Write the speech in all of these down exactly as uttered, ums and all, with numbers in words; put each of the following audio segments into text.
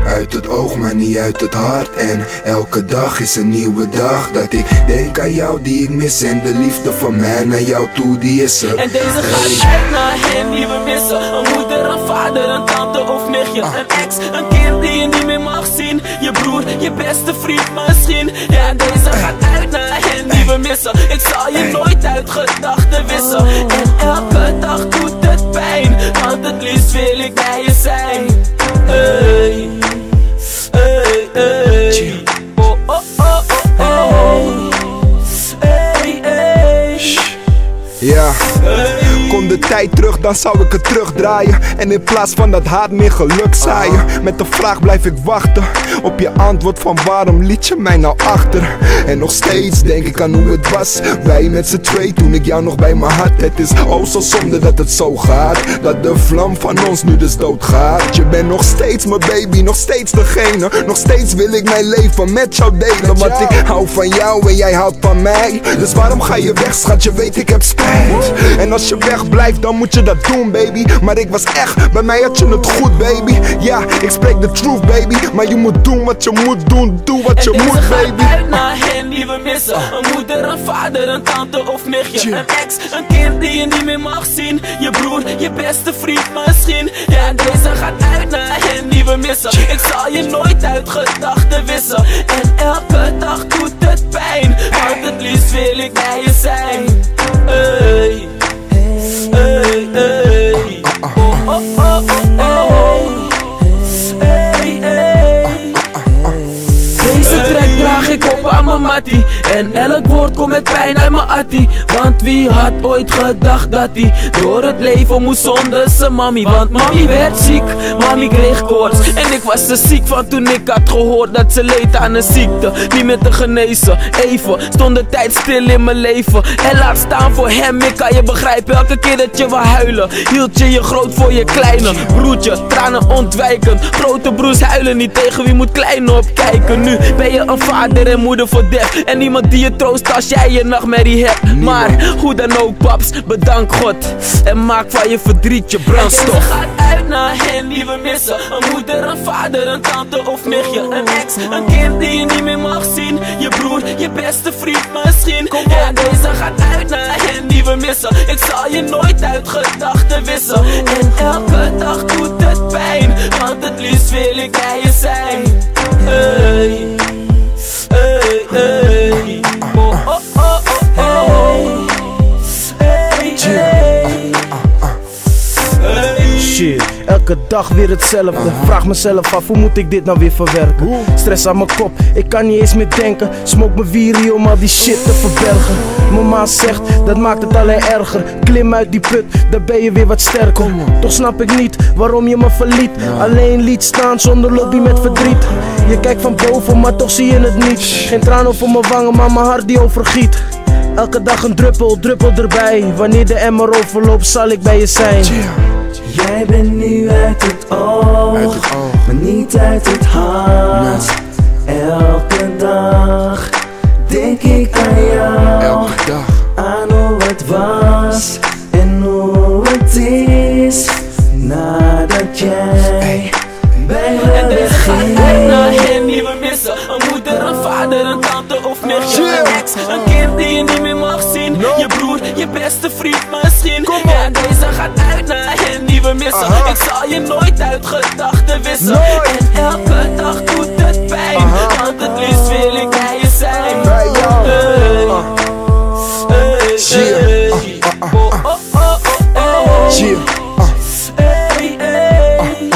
Uit het oog, maar niet uit het hart. En elke dag is een nieuwe dag dat ik denk aan jou die ik mis. En de liefde van mij naar jou toe, die is er. En deze gaat uit naar hen die we missen. Een moeder, een vader, een tante of nichtje. Een ex, een kind die je niet meer mag zien. Je broer, je beste vriend misschien. Ja, deze gaat uit naar hen die we missen. Ik zal je nooit uit gedachten wissen. En elke dag doet het pijn, want het liefst wil ik bij je zijn. Hey, hey, hey. Oh, oh, oh, oh, oh. Hey, hey. Ja, kom de tijd terug, dan zou ik het terugdraaien. En in plaats van dat haat meer geluk zaaien. Met de vraag blijf ik wachten op je antwoord van waarom liet je mij nou achter. En nog steeds denk ik aan hoe het was, wij met z'n twee toen ik jou nog bij me had. Het is oh zo zonde dat het zo gaat, dat de vlam van ons nu dus doodgaat. Je bent nog steeds mijn baby, nog steeds degene. Nog steeds wil ik mijn leven met jou delen. Want ik hou van jou en jij houdt van mij. Dus waarom ga je weg, schat, je weet ik heb spijt. En als je wegblijft, dan moet je dat doen, baby. Maar ik was echt, bij mij had je het goed, baby. Ja, ik spreek de truth, baby. Maar je moet doen wat je moet doen, doe wat je moet, baby. En deze gaat uit naar hen die we missen. Een moeder, een vader, een tante of nichtje. Een ex, een kind die je niet meer mag zien. Je broer, je beste vriend misschien. Ja, deze gaat uit naar hen die we missen. Ik zal je nooit uit gedachten wissen. En elke dag doet het pijn, want het liefst wil ik bij je zijn. Hey, hey, hey. Oh, oh, oh, oh, oh. Hey, hey. Deze track draag ik op aan mijn mattie. En elk woord komt met pijn uit mijn attie. Want wie had ooit gedacht dat hij door het leven moest zonder zijn mami. Want mami werd ziek, mami kreeg koorts. En ik was er ziek van toen ik had gehoord dat ze leed aan een ziekte. Niet meer te genezen, even stond de tijd stil in mijn leven. En laat staan voor hem, ik kan je begrijpen. Elke keer dat je wil huilen, hield je je groot voor je kleine. Broertje, tranen ontwijken. Grote broers huilen niet, tegen wie moet kleine opkijken. Nu ben je een vader en moeder voor def. En niemand die je troost als jij je nachtmerrie hebt. Maar hoe dan ook, paps, bedank God. En maak van je verdriet je brandstof. En deze gaat uit naar hen die we missen. Een moeder, een vader, een tante of nichtje. Een ex, een kind die je niet meer mag zien. Je broer, je beste vriend misschien. Ja, deze gaat uit naar hen die we missen. Ik zal je nooit uit gedachten wissen. En elke dag doet het pijn, want het liefst wil ik bij je zijn. Hey, hey, hey. Oh, oh, oh, oh, oh. Hey, hey. Hey. Shit, elke dag weer hetzelfde. Vraag mezelf af, hoe moet ik dit nou weer verwerken? Stress aan mijn kop, ik kan niet eens meer denken. Smoke mijn wieren om al die shit te verbergen. Mijn ma zegt, dat maakt het alleen erger. Klim uit die put, dan ben je weer wat sterker. Toch snap ik niet waarom je me verliet. Alleen liet staan zonder lobby met verdriet. Je kijkt van boven, maar toch zie je het niet. Geen traan over mijn wangen, maar mijn hart die overgiet. Elke dag een druppel, druppel erbij. Wanneer de emmer overloopt, zal ik bij je zijn. Jij bent nu uit het oog, Uit het oog. maar niet uit het hart. Elke dag denk ik aan jou, Elke dag. aan hoe het was en hoe het is nadat jij bij me En deze gaat uit naar wegging. hen die we missen. Een moeder, een vader, een tante of nichtje. Een ex, een kind die je niet meer mag zien. Je broer, je beste vriend misschien. Ja, deze gaat uit naar hen die we missen. Aha. Ik zal je nooit uit gedachten wissen. Nooit. En elke dag doet het pijn, want het liefst wil ik bij je zijn. Bij jou. Hey, hey, Chill. hey. Ah, ah, ah, Oh, oh, oh, oh, oh. Chill. Hey, hey.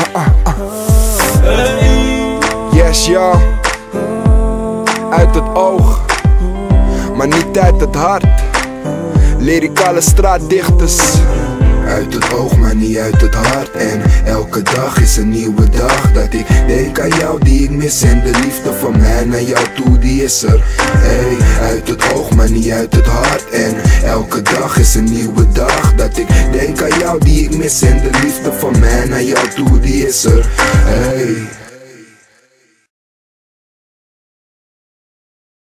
Hey. Yes, ja. Uit het oog, maar niet uit het hart. Lyricale straatdichters. Uit het oog, maar niet uit het hart. En elke dag is een nieuwe dag dat ik denk aan jou die ik mis. En de liefde van mij naar jou toe, die is er. Hey, uit het oog, maar niet uit het hart. En elke dag is een nieuwe dag dat ik denk aan jou die ik mis. En de liefde van mij naar jou toe, die is er. Hey.